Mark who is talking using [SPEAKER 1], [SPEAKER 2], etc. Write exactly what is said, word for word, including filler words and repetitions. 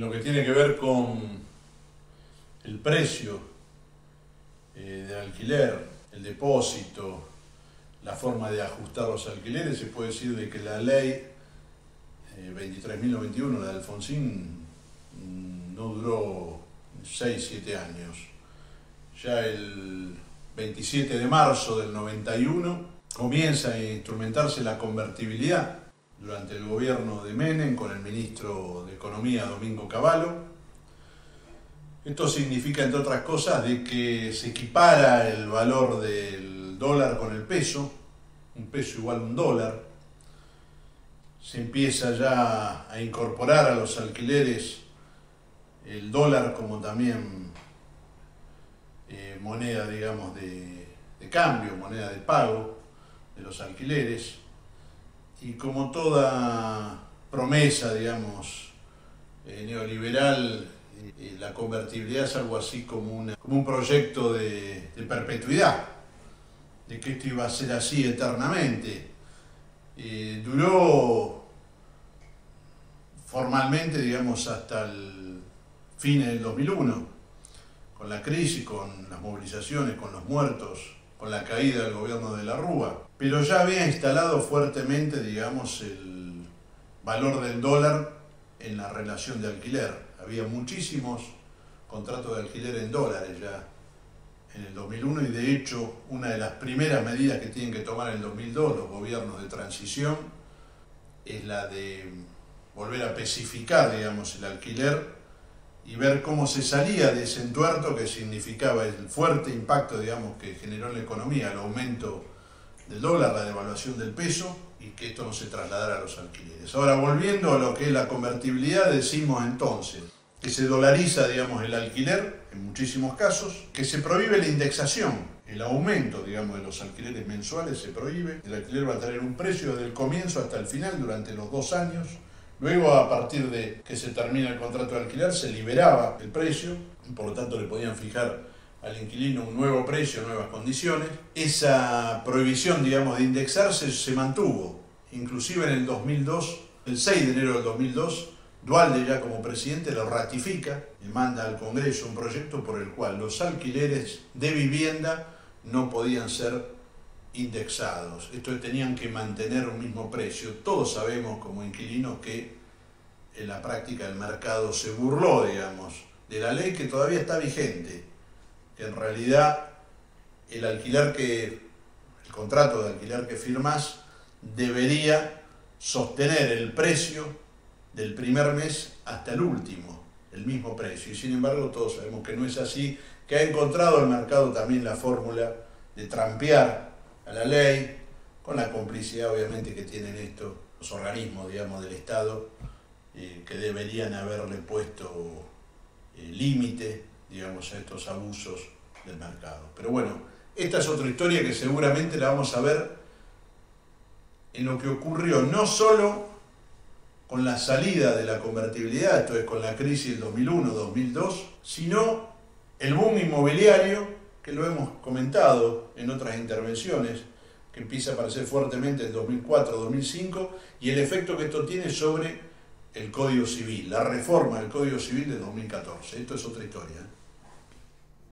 [SPEAKER 1] En lo que tiene que ver con el precio eh, de alquiler, el depósito, la forma de ajustar los alquileres, se puede decir de que la ley eh, veintitrés mil noventa y uno, la de Alfonsín, no duró seis siete años. Ya el veintisiete de marzo del noventa y uno comienza a instrumentarse la convertibilidad durante el gobierno de Menem con el ministro de Economía Domingo Cavallo. Esto significa, entre otras cosas, de que se equipara el valor del dólar con el peso, un peso igual a un dólar. Se empieza ya a incorporar a los alquileres el dólar como también eh, moneda, digamos, de, de cambio, moneda de pago de los alquileres. Y como toda promesa, digamos, eh, neoliberal, eh, la convertibilidad es algo así como, una, como un proyecto de, de perpetuidad, de que esto iba a ser así eternamente. Eh, duró formalmente, digamos, hasta el fin del dos mil uno, con la crisis, con las movilizaciones, con los muertos, con la caída del gobierno de la Rúa, pero ya había instalado fuertemente, digamos, el valor del dólar en la relación de alquiler. Había muchísimos contratos de alquiler en dólares ya en el dos mil uno, y de hecho una de las primeras medidas que tienen que tomar en el dos mil dos los gobiernos de transición es la de volver a especificar, digamos, el alquiler y ver cómo se salía de ese entuerto que significaba el fuerte impacto, digamos, que generó en la economía el aumento del dólar, la devaluación del peso, y que esto no se trasladara a los alquileres. Ahora, volviendo a lo que es la convertibilidad, decimos entonces que se dolariza, digamos, el alquiler en muchísimos casos, que se prohíbe la indexación, el aumento, digamos, de los alquileres mensuales se prohíbe. El alquiler va a tener un precio desde el comienzo hasta el final durante los dos años. Luego, a partir de que se termina el contrato de alquiler, se liberaba el precio, por lo tanto le podían fijar al inquilino un nuevo precio, nuevas condiciones. Esa prohibición, digamos, de indexarse se mantuvo, inclusive en el dos mil dos, el seis de enero del dos mil dos, Duhalde, ya como presidente, lo ratifica y manda al Congreso un proyecto por el cual los alquileres de vivienda no podían ser indexados. Esto tenían que mantener un mismo precio. Todos sabemos como inquilinos que en la práctica el mercado se burló, digamos, de la ley que todavía está vigente. En realidad el alquiler que, el contrato de alquiler que firmás debería sostener el precio del primer mes hasta el último, el mismo precio. Y sin embargo todos sabemos que no es así, que ha encontrado el mercado también la fórmula de trampear a la ley, con la complicidad obviamente que tienen estos los organismos, digamos, del Estado, eh, que deberían haberle puesto eh, límite, digamos, a estos abusos del mercado. Pero bueno, esta es otra historia que seguramente la vamos a ver en lo que ocurrió no solo con la salida de la convertibilidad, esto es con la crisis del dos mil uno dos mil dos, sino el boom inmobiliario, que lo hemos comentado en otras intervenciones, que empieza a aparecer fuertemente en dos mil cuatro dos mil cinco, y el efecto que esto tiene sobre el Código Civil, la reforma del Código Civil de dos mil catorce. Esto es otra historia.